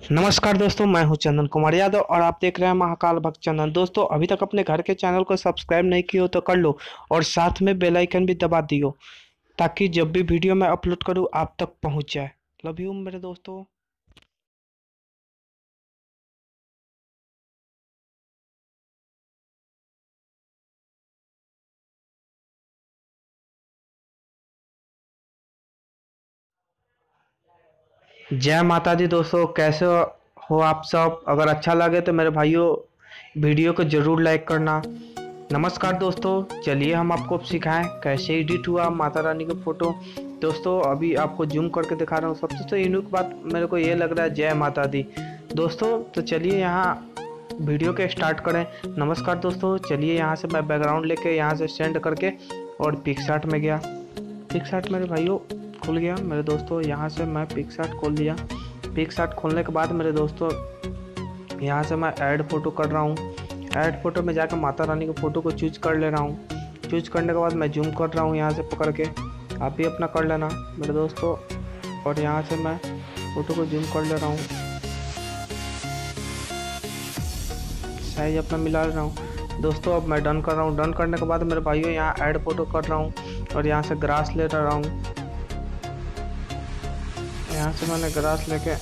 नमस्कार दोस्तों, मैं हूं चंदन कुमार यादव और आप देख रहे हैं महाकाल भक्त चंदन। दोस्तों, अभी तक अपने घर के चैनल को सब्सक्राइब नहीं किया हो तो कर लो और साथ में बेल आइकन भी दबा दियो ताकि जब भी वीडियो मैं अपलोड करूं आप तक पहुंच जाए। लव यू मेरे दोस्तों। जय माता दी दोस्तों, कैसे हो आप सब? अगर अच्छा लगे तो मेरे भाइयों वीडियो को जरूर लाइक करना। नमस्कार दोस्तों, चलिए हम आपको अब सिखाएं कैसे एडिट हुआ माता रानी का फोटो। दोस्तों, अभी आपको जूम करके दिखा रहा हूँ। सबसे तो यूनिक बात मेरे को ये लग रहा है, जय माता दी। दोस्तों तो चलिए यहाँ वीडियो के स्टार्ट करें। नमस्कार दोस्तों, चलिए यहाँ से मैं बैकग्राउंड लेके यहाँ से सेंड करके और पिक्सआर्ट में गया। पिक्सआर्ट मेरे भाइयों खुल गया। मेरे दोस्तों यहाँ से मैं पिक्सआर्ट खोल लिया। पिक्सआर्ट खोलने के बाद मेरे दोस्तों यहाँ से मैं ऐड फोटो कर रहा हूँ। ऐड फोटो में जाकर माता रानी की फ़ोटो को चूज कर ले रहा हूँ। चूज करने के बाद मैं जूम कर रहा हूँ यहाँ से पकड़ के। आप भी अपना कर लेना मेरे दोस्तों। और यहाँ से मैं फ़ोटो को जूम कर ले रहा हूँ, साइज अपना मिला ले रहा हूँ। दोस्तों अब मैं डन कर रहा हूँ। डन करने के बाद मेरे भाइयों यहाँ ऐड फोटो कर रहा हूँ और यहाँ से ग्रास ले रहा हूँ। यहाँ से मैंने ग्रास लेके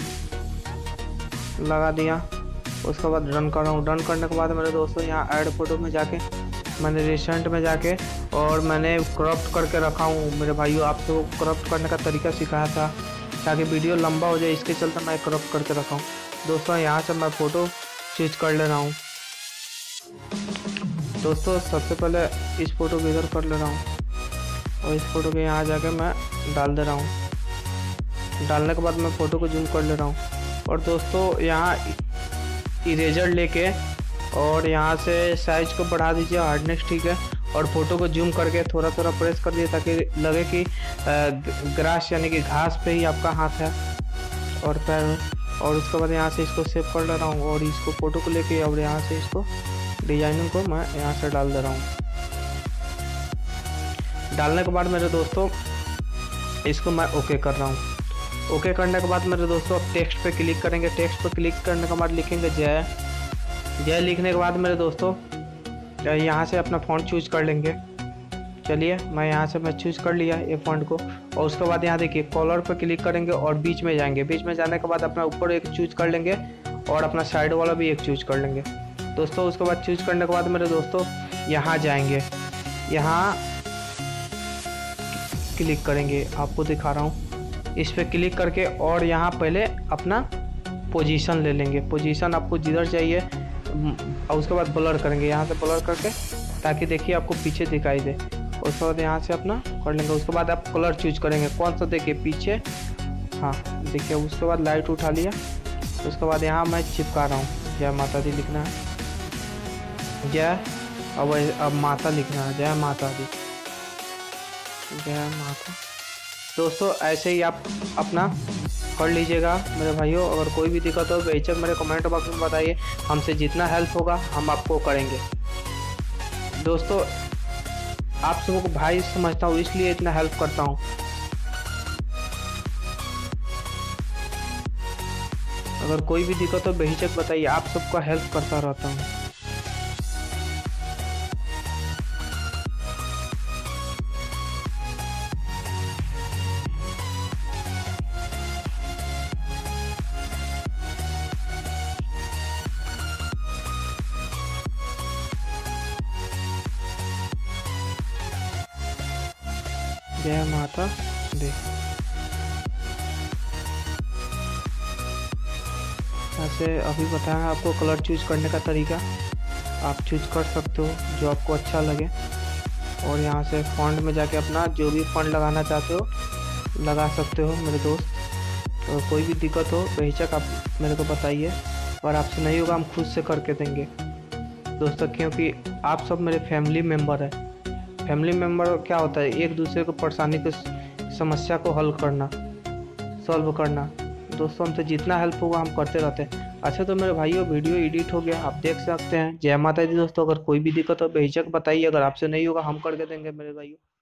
लगा दिया। उसके बाद रन कर रहा हूँ। रन करने के बाद मेरे दोस्तों यहाँ ऐड फोटो में जाके मैंने रिसेंट में जाके और मैंने क्रॉप्ट करके रखा हूँ। मेरे भाइयों आपको क्रॉप्ट करने का तरीका सिखाया था ताकि वीडियो लंबा हो जाए, इसके चलते मैं क्रॉप करके रखा हूँ। दोस्तों यहाँ से मैं फ़ोटो चूज कर ले रहा हूँ। दोस्तों सबसे पहले इस फ़ोटो को इधर कर ले रहा हूँ और इस फ़ोटो के यहाँ जाके मैं डाल दे रहा हूँ। डालने के बाद मैं फ़ोटो को जूम कर ले रहा हूँ और दोस्तों यहाँ इरेजर लेके और यहाँ से साइज को बढ़ा दीजिए, हार्डनेस ठीक है, और फोटो को जूम करके थोड़ा थोड़ा प्रेस कर दिए ताकि लगे कि ग्रास यानी कि घास पे ही आपका हाथ है और पैर है। और उसके बाद यहाँ से इसको सेव कर ले रहा हूँ और इसको फोटो को लेके और यहाँ से इसको डिजाइनिंग को मैं यहाँ से डाल दे रहा हूँ। डालने के बाद मेरे दोस्तों इसको मैं ओके कर रहा हूँ। ओके करने के बाद मेरे दोस्तों अब टेक्स्ट पे क्लिक करेंगे। टेक्स्ट पे क्लिक करने के बाद लिखेंगे जय। जय लिखने के बाद मेरे दोस्तों यहाँ से अपना फ़ॉन्ट चूज कर लेंगे। चलिए मैं यहाँ से मैं चूज कर लिया ये फ़ॉन्ट को। और उसके बाद यहाँ देखिए कलर पे क्लिक करेंगे और बीच में जाएंगे। बीच में जाने के बाद अपना ऊपर एक चूज कर लेंगे और अपना साइड वाला भी एक चूज कर लेंगे। दोस्तों उसके बाद चूज करने के बाद मेरे दोस्तों यहाँ जाएंगे, यहाँ क्लिक करेंगे। आपको दिखा रहा हूँ, इस पर क्लिक करके और यहाँ पहले अपना पोजीशन ले लेंगे। पोजीशन आपको जिधर चाहिए और उसके बाद ब्लर करेंगे, यहाँ से ब्लर करके ताकि देखिए आपको पीछे दिखाई दे। उसके बाद यहाँ से अपना कर लेंगे। उसके बाद आप कलर चूज करेंगे कौन सा, देखिए पीछे, हाँ देखिए। उसके बाद लाइट उठा लिया। उसके बाद यहाँ मैं चिपका रहा हूँ, जय माता दी लिखना है, जय अब माता लिखना है, जय माता दी, जय माता। दोस्तों ऐसे ही आप अपना कर लीजिएगा मेरे भाइयों। अगर कोई भी दिक्कत हो बेशक मेरे कमेंट बॉक्स में बताइए, हमसे जितना हेल्प होगा हम आपको करेंगे। दोस्तों आप सबको भाई समझता हूँ इसलिए इतना हेल्प करता हूँ। अगर कोई भी दिक्कत हो बेहिचक बताइए, आप सबका हेल्प करता रहता हूँ। जय माता दी। ऐसे अभी बताया आपको कलर चूज करने का तरीका। आप चूज कर सकते हो जो आपको अच्छा लगे और यहाँ से फॉन्ट में जाके अपना जो भी फॉन्ट लगाना चाहते हो लगा सकते हो मेरे दोस्त। तो कोई भी दिक्कत हो बेहिचक आप मेरे को बताइए और आपसे नहीं होगा हम खुद से करके देंगे दोस्तों, क्योंकि आप सब मेरे फैमिली मेम्बर हैं। फैमिली मेम्बर क्या होता है, एक दूसरे को परेशानी को समस्या को हल करना, सॉल्व करना। दोस्तों हमसे जितना हेल्प होगा हम करते रहते हैं। अच्छा तो मेरे भाइयों वीडियो एडिट हो गया, आप देख सकते हैं। जय माता दी दोस्तों, अगर कोई भी दिक्कत हो बेहिचक बताइए, अगर आपसे नहीं होगा हम करके देंगे मेरे भाइयों।